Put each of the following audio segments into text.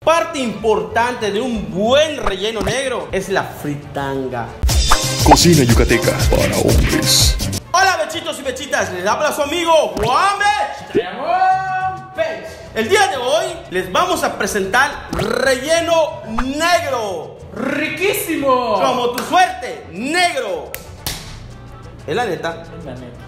Parte importante de un buen relleno negro es la fritanga. Cocina yucateca para hombres. Hola bechitos y bechitas, les habla su amigo Juan Bech. El día de hoy les vamos a presentar relleno negro. ¡Riquísimo! Como tu suerte, negro. Es la neta. Es la neta.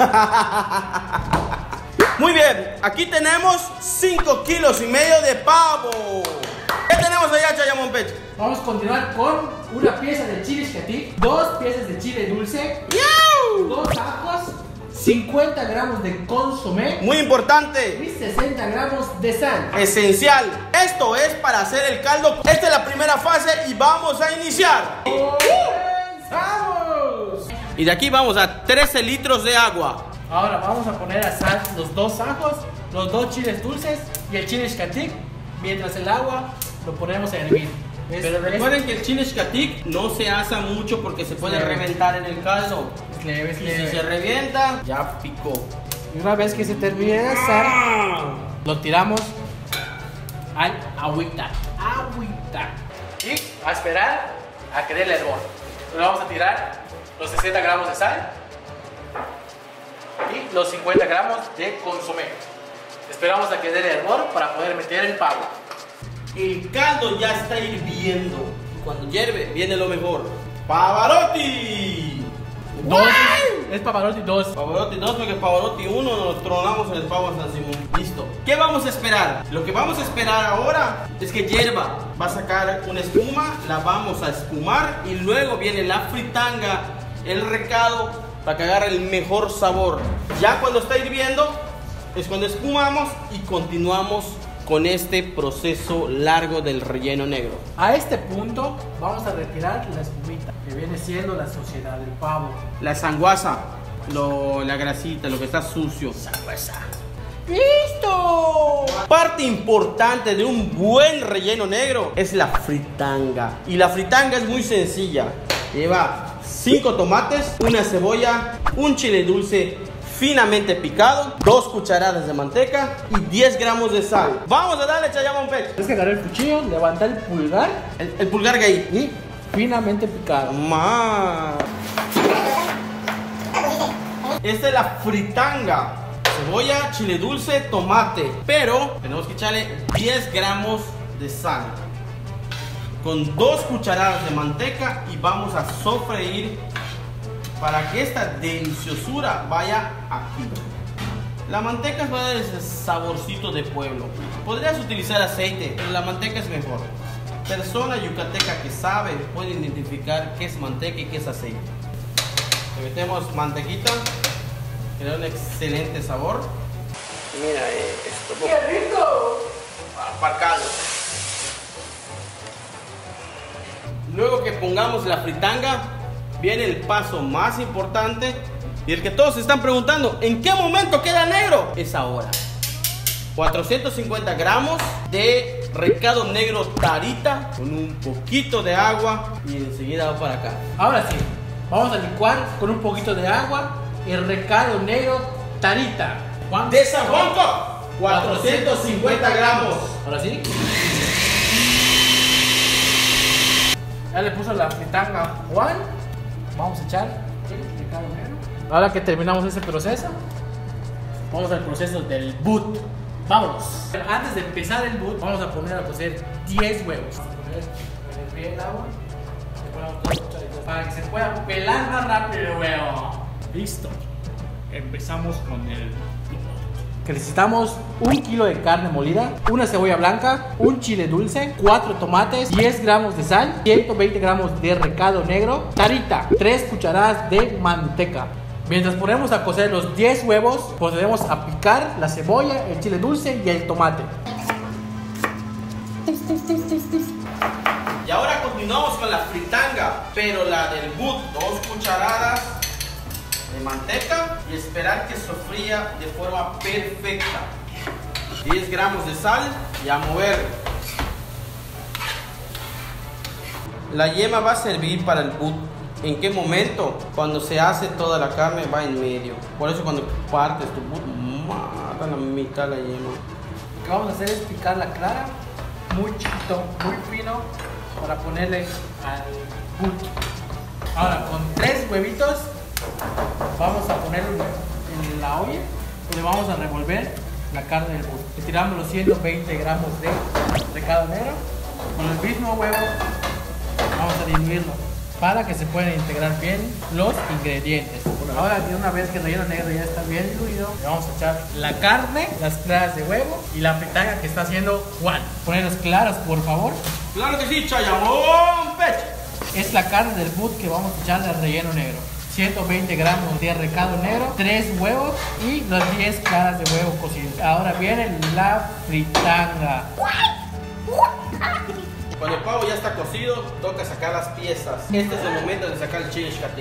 Muy bien, aquí tenemos 5 kilos y medio de pavo. ¿Qué tenemos allá, Chayamón Pech? Vamos a continuar con una pieza de chile xcatic, 2 piezas de chile dulce, 2 ajos, 50 gramos de consomé Muy importante. y 60 gramos de sal. Esencial. Esto es para hacer el caldo. Esta es la primera fase y vamos a iniciar. ¡Comenzamos! Y de aquí vamos a 13 litros de agua. Ahora vamos a poner a sal los 2 ajos, los 2 chiles dulces y el chile xcatic, mientras el agua lo ponemos a hervir. Pero recuerden que el chile xcatic no se asa mucho porque se puede reventar en el caldo. Es leve, es Y leve. si se revienta, ya picó. Y una vez que se termine de asar, lo tiramos al agüita. Y a esperar a que dé el hervor. Le vamos a tirar los 60 gramos de sal y los 50 gramos de consomé. Esperamos a que dé el hervor para poder meter el pavo. El caldo ya está hirviendo. Cuando hierve, viene lo mejor. ¡Pavarotti! Es Pavarotti 2. Pavarotti 2 porque Pavarotti 1 nos tronamos en el pavo San Simón. Listo. ¿Qué vamos a esperar? Lo que vamos a esperar ahora es que hierva. Va a sacar una espuma, la vamos a espumar y luego viene la fritanga, el recado, para que agarre el mejor sabor. Ya cuando está hirviendo es cuando espumamos y continuamos con este proceso largo del relleno negro. A este punto vamos a retirar la espumita, que viene siendo la suciedad del pavo. La sanguaza, la grasita, lo que está sucio. ¡Listo! Parte importante de un buen relleno negro es la fritanga. Y la fritanga es muy sencilla. Lleva 5 tomates, una cebolla, un chile dulce finamente picado, 2 cucharadas de manteca y 10 gramos de sal. Vamos a darle, Chayamón Pech. Tienes que agarrar el cuchillo, levantar el pulgar El pulgar gay. y finamente picado. Esta es la fritanga. Cebolla, chile dulce, tomate. Pero tenemos que echarle 10 gramos de sal. Con 2 cucharadas de manteca y vamos a sofreír para que esta deliciosura vaya aquí. La manteca va a dar ese saborcito de pueblo. Podrías utilizar aceite, pero la manteca es mejor. Persona yucateca que sabe puede identificar qué es manteca y qué es aceite. Le metemos mantequita, que da un excelente sabor. Mira esto. ¡Qué rico! Aparcado. Luego que pongamos la fritanga, viene el paso más importante y el que todos se están preguntando, ¿en qué momento queda negro? Es ahora. 450 gramos de recado negro tarita con un poquito de agua y enseguida va para acá. Ahora sí, vamos a licuar con un poquito de agua el recado negro tarita. De San Juanco, 450 gramos. Ahora sí. Ya le puso la fritanga Juan. Vamos a echar el recado negro. Ahora que terminamos ese proceso, vamos al proceso del boot. Vámonos. Antes de empezar el boot, vamos a poner a cocer 10 huevos. Vamos a poner bien el agua. Le ponemos 2 cucharitas para que se pueda pelar más rápido el huevo. Listo. Empezamos con el que necesitamos 1 kilo de carne molida, una cebolla blanca, un chile dulce, 4 tomates, 10 gramos de sal, 120 gramos de recado negro, tarita, 3 cucharadas de manteca. Mientras ponemos a cocer los 10 huevos, procedemos a picar la cebolla, el chile dulce y el tomate. Y ahora continuamos con la fritanga, pero la del boot, 2 cucharadas de manteca y esperar que sofría de forma perfecta. 10 gramos de sal y a mover. La yema va a servir para el boot. ¿En qué momento? Cuando se hace toda la carne va en medio. Por eso cuando partes tu boot, mata la mitad la yema. Lo que vamos a hacer es picar la clara muy chiquito, muy fino para ponerle al boot. Ahora con 3 huevitos vamos a ponerlo en la olla y le vamos a revolver la carne del boot. Le tiramos los 120 gramos de recado negro. Con el mismo huevo vamos a diluirlo para que se puedan integrar bien los ingredientes. Ahora que una vez que el relleno negro ya está bien diluido, le vamos a echar la carne, las claras de huevo y la fritanga que está haciendo Juan. Poner las claras, por favor. Claro que sí, Chayamón Peche. Es la carne del boot que vamos a echarle al relleno negro. 120 gramos de recado negro, 3 huevos y las 10 claras de huevo cocidos. Ahora viene la fritanga. Cuando el pavo ya está cocido, toca sacar las piezas. Este es el momento de sacar el chile yucateco.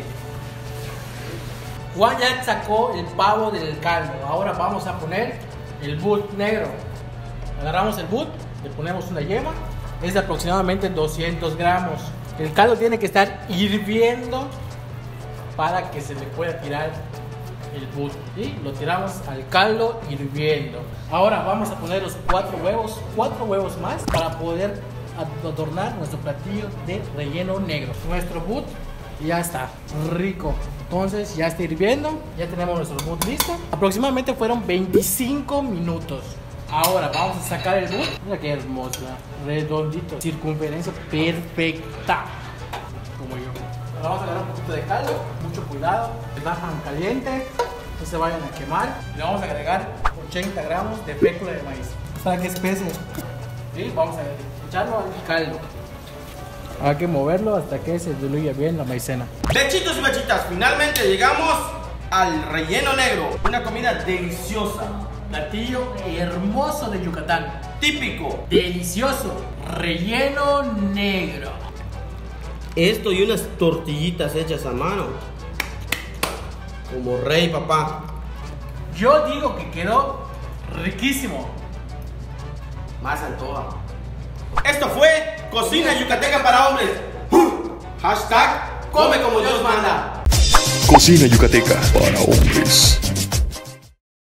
Juan ya sacó el pavo del caldo. Ahora vamos a poner el boot negro. Agarramos el boot, le ponemos una yema. Es de aproximadamente 200 gramos. El caldo tiene que estar hirviendo para que se le pueda tirar el boot. Y lo tiramos al caldo hirviendo. Ahora vamos a poner los 4 huevos más para poder adornar nuestro platillo de relleno negro. Nuestro boot ya está rico. Entonces ya está hirviendo. Ya tenemos nuestro boot listo. Aproximadamente fueron 25 minutos. Ahora vamos a sacar el boot. Mira qué hermoso, redondito, circunferencia perfecta, como yo. Ahora vamos a agarrar un poquito de caldo, mucho cuidado, está tan caliente, no se vayan a quemar. Le vamos a agregar 80 gramos de fécula de maíz para que espese. Y vamos a echarlo al caldo. Hay que moverlo hasta que se diluya bien la maicena. Bechitos y bechitas, finalmente llegamos al relleno negro. Una comida deliciosa. Platillo hermoso de Yucatán. Típico. Delicioso. Relleno negro. Esto y unas tortillitas hechas a mano. Como rey, papá. Yo digo que quedó riquísimo. Más antoja. Esto fue Cocina Yucateca para Hombres. Hashtag Come como Dios manda. Cocina Yucateca para hombres.